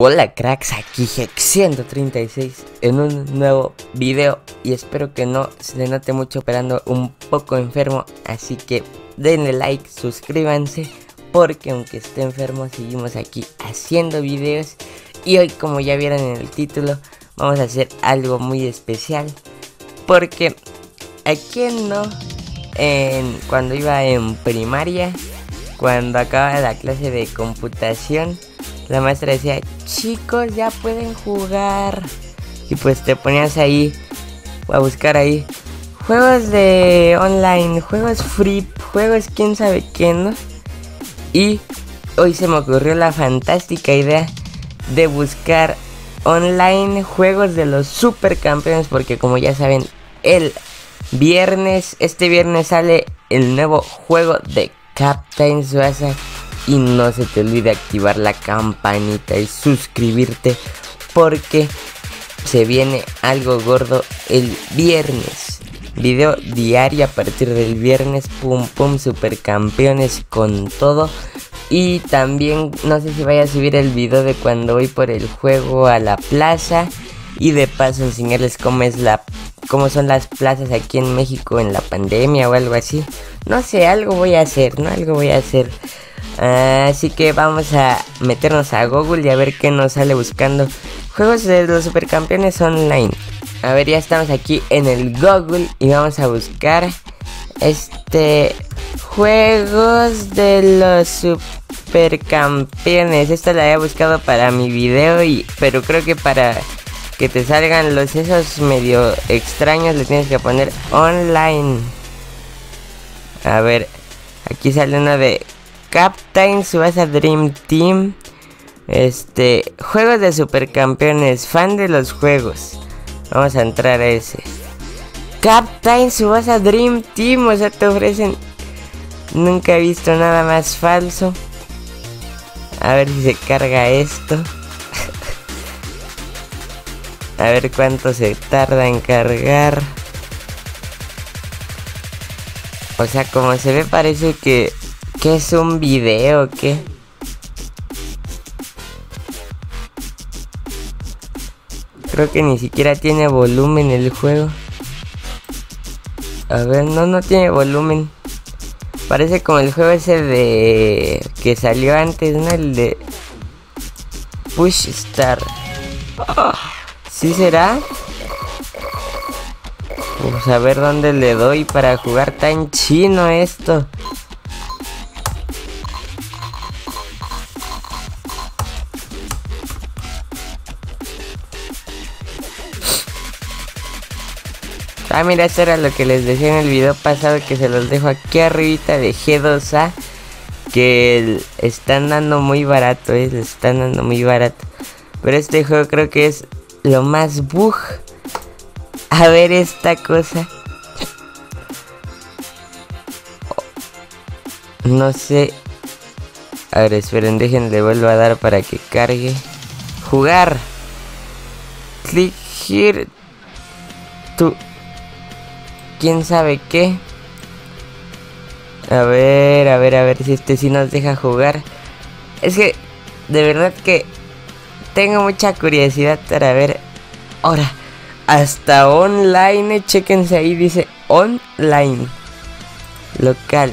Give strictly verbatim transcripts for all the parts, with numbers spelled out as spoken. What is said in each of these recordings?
Hola cracks, aquí Hex ciento treinta y seis en un nuevo video y espero que no se le note mucho, pero ando un poco enfermo, así que denle like, suscríbanse, porque aunque esté enfermo seguimos aquí haciendo videos. Y hoy, como ya vieron en el título, vamos a hacer algo muy especial, porque a quien no, en, cuando iba en primaria, cuando acababa la clase de computación, la maestra decía: chicos, ya pueden jugar. Y pues te ponías ahí a buscar ahí juegos de online, juegos free, juegos quién sabe qué, ¿no? Y hoy se me ocurrió la fantástica idea de buscar online juegos de los supercampeones, porque como ya saben, el viernes, este viernes sale el nuevo juego de Captain Tsubasa. Y no se te olvide activar la campanita y suscribirte, porque se viene algo gordo el viernes. Video diario a partir del viernes, pum pum, supercampeones con todo. Y también no sé si vaya a subir el video de cuando voy por el juego a la plaza. Y de paso enseñarles cómo es la cómo son las plazas aquí en México en la pandemia o algo así. No sé, algo voy a hacer, ¿no? Algo voy a hacer. Uh, así que vamos a meternos a Google y a ver qué nos sale buscando juegos de los supercampeones online. A ver, ya estamos aquí en el Google y vamos a buscar este juegos de los supercampeones. Esta la había buscado para mi video, y pero creo que para que te salgan los esos medio extraños le tienes que poner online. A ver, aquí sale una de Captain Tsubasa Dream Team. Este, juegos de supercampeones, fan de los juegos. Vamos a entrar a ese. Captain Tsubasa Dream Team, o sea, te ofrecen. Nunca he visto nada más falso. A ver si se carga esto. A ver cuánto se tarda en cargar. O sea, como se ve, parece que ¿qué es un video? ¿Qué? Creo que ni siquiera tiene volumen el juego. A ver, no, no tiene volumen. Parece como el juego ese de que salió antes, ¿no? El de Push Star. Oh, ¿sí será? Pues a ver dónde le doy para jugar tan chino esto. Ah, mira, esto era lo que les decía en el video pasado, que se los dejo aquí arribita de G dos A, que están dando muy barato, eh, les están dando muy barato. Pero este juego creo que es lo más bug. A ver esta cosa. No sé. A ver, esperen, dejen, le vuelvo a dar para que cargue. Jugar. Click here to quién sabe qué. A ver, a ver, a ver si este sí nos deja jugar. Es que de verdad que tengo mucha curiosidad para ver. Ahora, hasta online, eh, chéquense ahí, dice online. Local.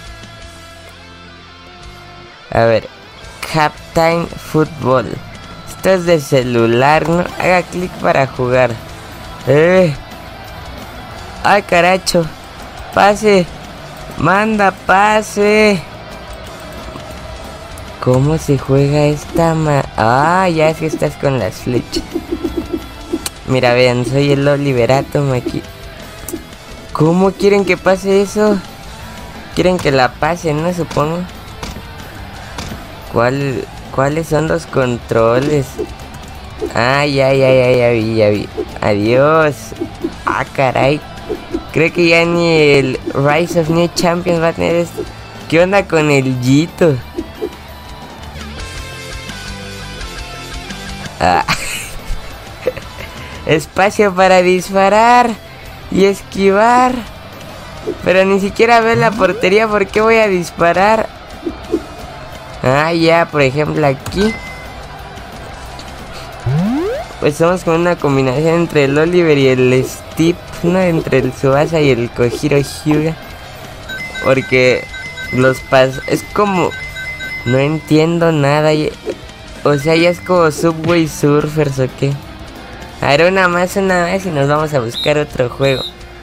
A ver, Captain Football. Esto es de celular, ¿no? Haga clic para jugar. Eh. Ay, caracho. Pase. Manda pase. ¿Cómo se juega esta ma... Ah, ya es que estás con las flechas. Mira, vean, soy el Oliverato aquí. ¿Cómo quieren que pase eso? Quieren que la pasen, ¿no? Supongo. ¿Cuál, ¿Cuáles son los controles? Ah, ya, ya, ya, ya vi, ya vi. Adiós. Ah, caray. Creo que ya ni el Rise of New Champions va a tener esto. ¿Qué onda con el Jito? Ah. Espacio para disparar y esquivar. Pero ni siquiera ve la portería. ¿Por qué voy a disparar? Ah, ya, por ejemplo aquí pues somos como una combinación entre el Oliver y el Steve, ¿no? Entre el Tsubasa y el Kojiro Hyuga. Porque los pas... es como... no entiendo nada. O sea, ya es como Subway Surfers o qué. A ver, una más, una más y nos vamos a buscar otro juego.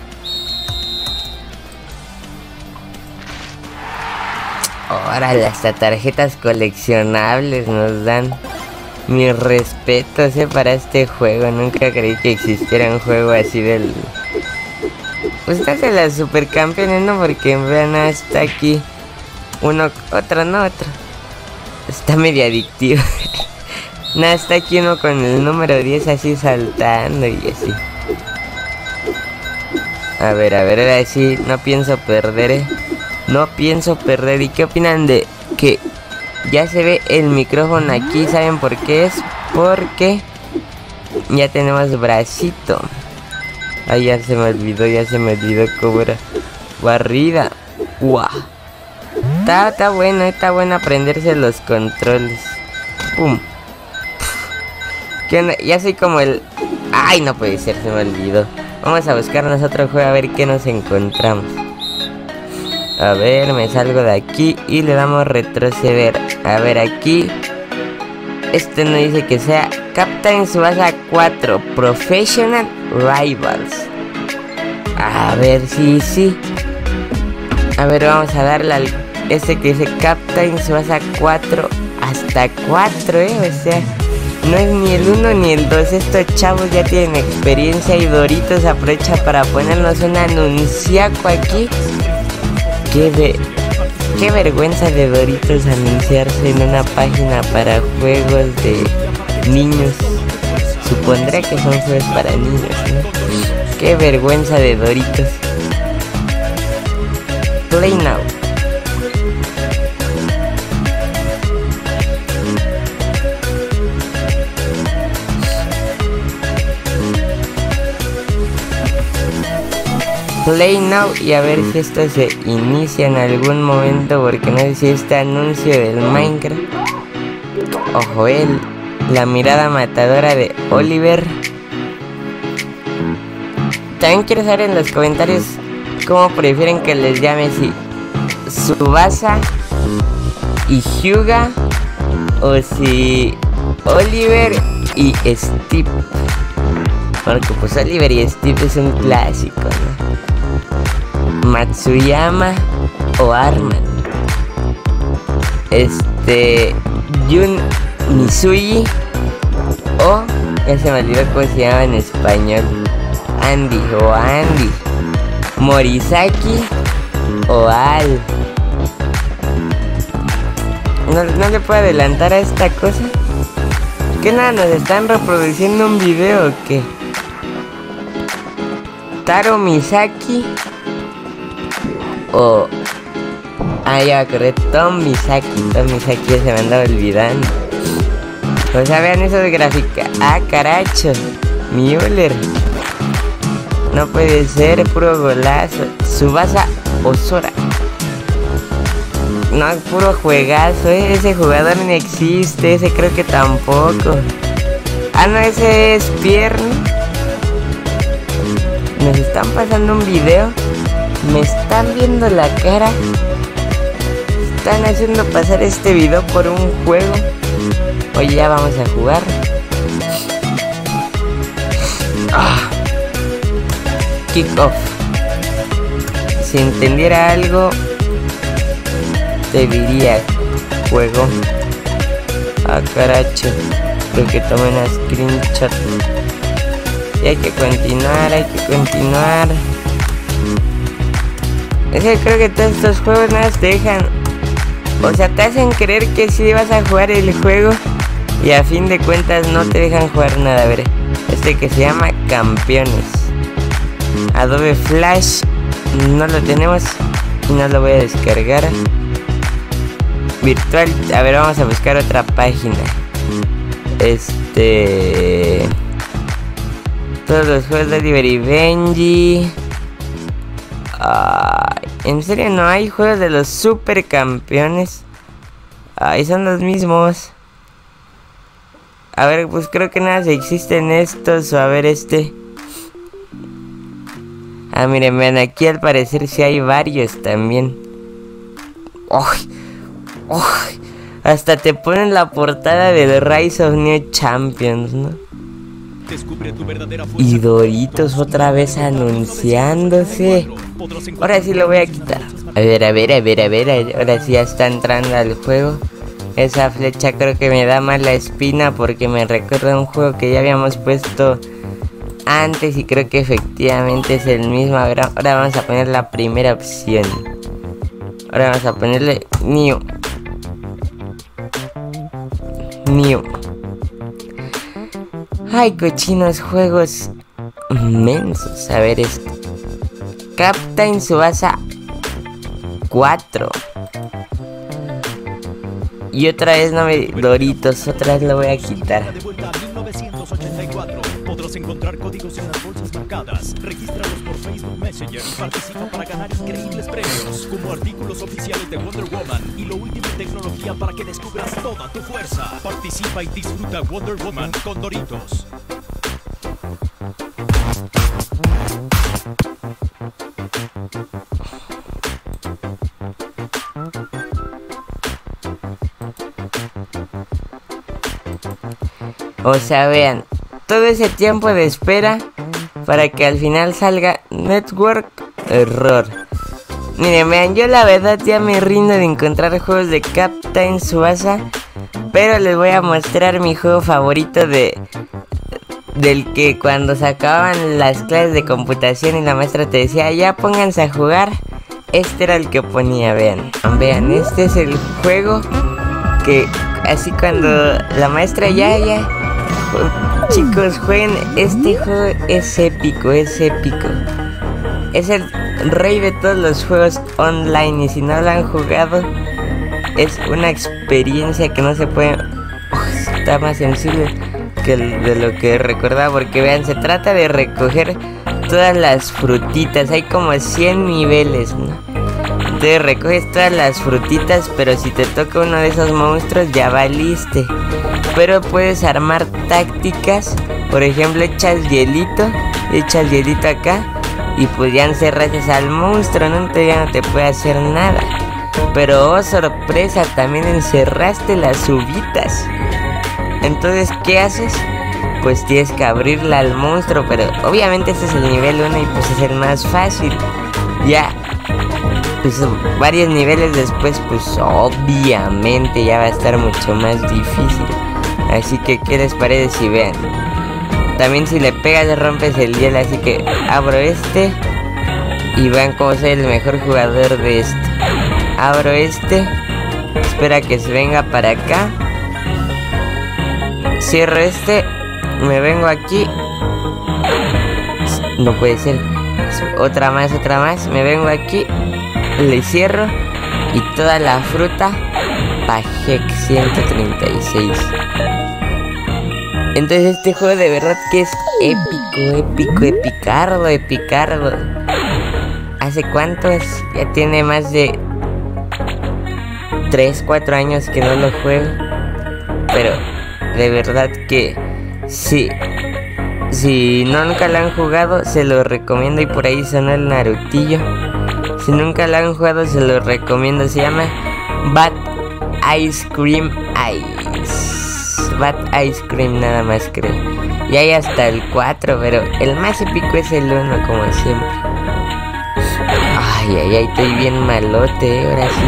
Órale, hasta tarjetas coleccionables nos dan. Mis respetos, eh, para este juego. Nunca creí que existiera un juego así del... pues está de las supercampeones, ¿no? Porque vean, está aquí uno, otro, no, otro. Está medio adictivo. Nada, está aquí uno con el número diez así saltando y así. A ver, a ver, ahora sí, no pienso perder, eh. No pienso perder. ¿Y qué opinan de que ya se ve el micrófono aquí? ¿Saben por qué es? Porque ya tenemos bracito. Ay, ya se me olvidó, ya se me olvidó cómo era. Barrida. Guau. Está, está bueno, está bueno aprenderse los controles. Pum. ¿Qué onda? Ya soy como el... ay, no puede ser, se me olvidó. Vamos a buscarnos otro juego a ver qué nos encontramos. A ver, me salgo de aquí y le damos retroceder. A ver, aquí este no dice que sea Captain Tsubasa cuatro Professional Rivals. A ver, sí, sí. A ver, vamos a darle al este que dice Captain Tsubasa cuatro hasta cuatro, eh. O sea, no es ni el uno ni el dos. Estos chavos ya tienen experiencia y Doritos aprovecha para ponernos un anunciaco aquí. Qué, de, qué vergüenza de Doritos anunciarse en una página para juegos de niños. Supondré que son juegos para niños, ¿no? Qué vergüenza de Doritos. Play now. Play now y a ver si esto se inicia en algún momento, porque no sé si este anuncio del Minecraft. Ojo, él, la mirada matadora de Oliver. También quiero saber en los comentarios cómo prefieren que les llame, si Tsubasa y Hyuga o si Oliver y Steve. Porque pues Oliver y Steve es un clásico, ¿no? Matsuyama o Arman. Este... Jun Misugi o... ya se me olvidó cómo se llama en español. Andy o Andy. Morisaki o Al. ¿No, no le puedo adelantar a esta cosa? ¿Qué nada? ¿Nos están reproduciendo un video o qué? Taro Misaki o... ah, ya me acordé, Tom Misaki. Tom Misaki, ya se me andaba olvidando. O sea, vean eso de gráfica. Ah, caracho, Müller. No puede ser, puro golazo. Tsubasa o Sora. No, puro juegazo, ¿eh? Ese jugador ni existe, ese creo que tampoco. Ah, no, ese es Pierno. Nos están pasando un video. Me están viendo la cara. Están haciendo pasar este video por un juego. Oye, ya vamos a jugar. Ah. Kick off. Si entendiera algo, te diría juego. Ah, caracho. Creo que tomé una screenshot. Y hay que continuar, hay que continuar. Es que creo que todos estos juegos nada te dejan, o sea, te hacen creer que sí vas a jugar el juego y a fin de cuentas no te dejan jugar nada. A ver, este que se llama Campeones. Adobe Flash no lo tenemos y no lo voy a descargar. Virtual, a ver, vamos a buscar otra página. Este... todos los juegos de Oliver y Benji. Ay, en serio no hay juegos de los supercampeones. Ay, son los mismos. A ver, pues creo que nada, si existen estos. O a ver este. Ah, miren, vean, aquí al parecer sí hay varios también. ¡Uy! ¡Uy! Hasta te ponen la portada del Rise of New Champions, ¿no? Y Doritos otra vez anunciándose. Ahora sí lo voy a quitar. A ver, a ver, a ver, a ver. Ahora sí ya está entrando al juego. Esa flecha creo que me da más la espina porque me recuerda un juego que ya habíamos puesto antes y creo que efectivamente es el mismo. A ver, ahora vamos a poner la primera opción. Ahora vamos a ponerle New. New. Ay, cochinos juegos inmensos. A ver esto. Captain Tsubasa cuatro. Y otra vez no me... Doritos, otra vez lo voy a quitar. Podrás encontrar códigos en las bolsas marcadas. Regístralos por Facebook Messenger y participa para ganar increíbles premios, como artículos oficiales de Wonder Woman y lo último en tecnología para que descubras toda tu fuerza. Participa y disfruta Wonder Woman con Doritos. O sea, vean, todo ese tiempo de espera para que al final salga Network Error. Miren, vean, yo la verdad ya me rindo de encontrar juegos de Captain Tsubasa, pero les voy a mostrar mi juego favorito de... Del que cuando se acababan las clases de computación y la maestra te decía, ya pónganse a jugar. Este era el que ponía, vean. Vean, este es el juego que así cuando la maestra ya, ya... Chicos, jueguen, este juego es épico, es épico. Es el rey de todos los juegos online y si no lo han jugado, es una experiencia que no se puede... Uf, está más sensible que de lo que recordaba, porque vean, se trata de recoger todas las frutitas, hay como cien niveles, ¿no? Entonces recoges todas las frutitas, pero si te toca uno de esos monstruos ya valiste. Pero puedes armar tácticas, por ejemplo echas hielito, echas hielito acá y pues ya encerras al monstruo, ¿no? Entonces ya no te puede hacer nada. Pero oh sorpresa, también encerraste las uvitas. Entonces, ¿qué haces? Pues tienes que abrirla al monstruo, pero obviamente este es el nivel uno y pues es el más fácil. Ya, pues varios niveles después, pues obviamente ya va a estar mucho más difícil. Así que, ¿qué les parece si vean? También si le pegas rompes el hielo, así que abro este y vean cómo soy el mejor jugador de esto. Abro este, espera que se venga para acá. Cierro este, me vengo aquí. No puede ser. Otra más, otra más. Me vengo aquí, le cierro y toda la fruta Pajek ciento treinta y seis. Entonces este juego de verdad que es épico, épico, epicardo, epicardo. ¿Hace cuántos? Ya tiene más de tres, cuatro años que no lo juego. Pero de verdad que sí. Si nunca lo han jugado, se lo recomiendo. Y por ahí sonó el Narutillo. Si nunca lo han jugado, se lo recomiendo. Se llama Bad Ice Cream Ice. Bad Ice Cream nada más creo. Y hay hasta el cuatro, pero el más épico es el uno como siempre. Ay, ay, ay, estoy bien malote, ¿eh? Ahora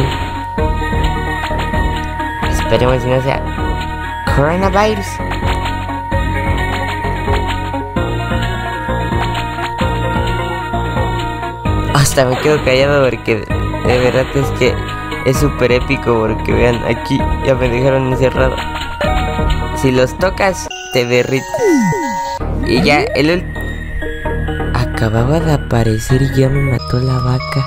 sí. Esperemos si no sea coronavirus. Hasta me quedo callado porque de verdad es que es súper épico. Porque vean, aquí ya me dejaron encerrado. Si los tocas, te derrites. Y ya, el ult... Acababa de aparecer y ya me mató la vaca.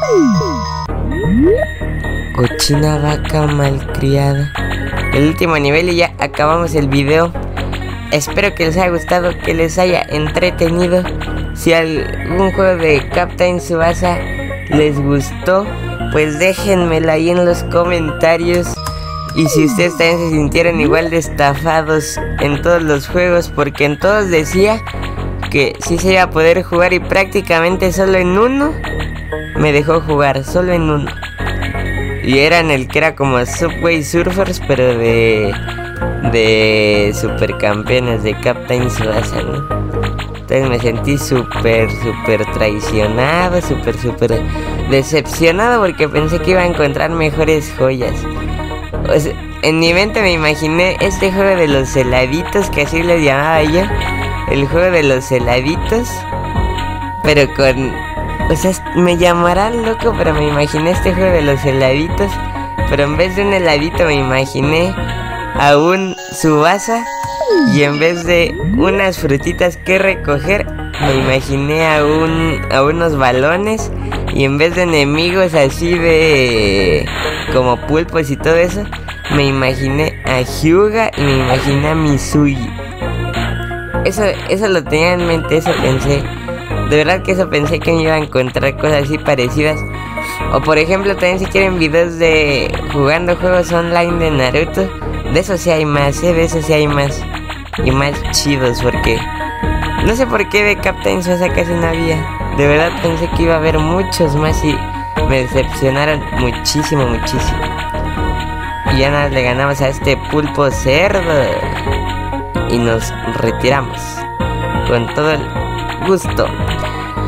Cochina vaca malcriada. El último nivel y ya acabamos el video. Espero que les haya gustado, que les haya entretenido. Si algún juego de Captain Tsubasa les gustó, pues déjenmelo ahí en los comentarios. Y si ustedes también se sintieron igual de estafados en todos los juegos, porque en todos decía que sí se iba a poder jugar y prácticamente solo en uno me dejó jugar, solo en uno. Y era en el que era como Subway Surfers, pero de de supercampeones, de Captain Tsubasa, ¿no? Entonces me sentí súper, súper traicionado, súper, súper decepcionado porque pensé que iba a encontrar mejores joyas. O sea, en mi mente me imaginé este juego de los heladitos, que así les llamaba yo. El juego de los heladitos, pero con... O sea, me llamarán loco, pero me imaginé este juego de los heladitos. Pero en vez de un heladito me imaginé a un Tsubasa. Y en vez de unas frutitas que recoger, me imaginé a un a unos balones. Y en vez de enemigos así de... como pulpos y todo eso, me imaginé a Hyuga y me imaginé a Misugi. Eso, eso lo tenía en mente, eso pensé. De verdad que eso pensé que me iba a encontrar cosas así parecidas. O por ejemplo también si quieren videos de jugando juegos online de Naruto, de eso sí hay más, ¿eh? De eso sí hay más. Y más chidos porque... no sé por qué de Captain Tsubasa casi no había. De verdad pensé que iba a haber muchos más y me decepcionaron muchísimo, muchísimo. Y ya nada, le ganamos a este pulpo cerdo. Y nos retiramos con todo el gusto.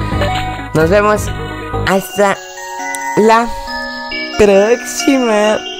Nos vemos hasta la próxima.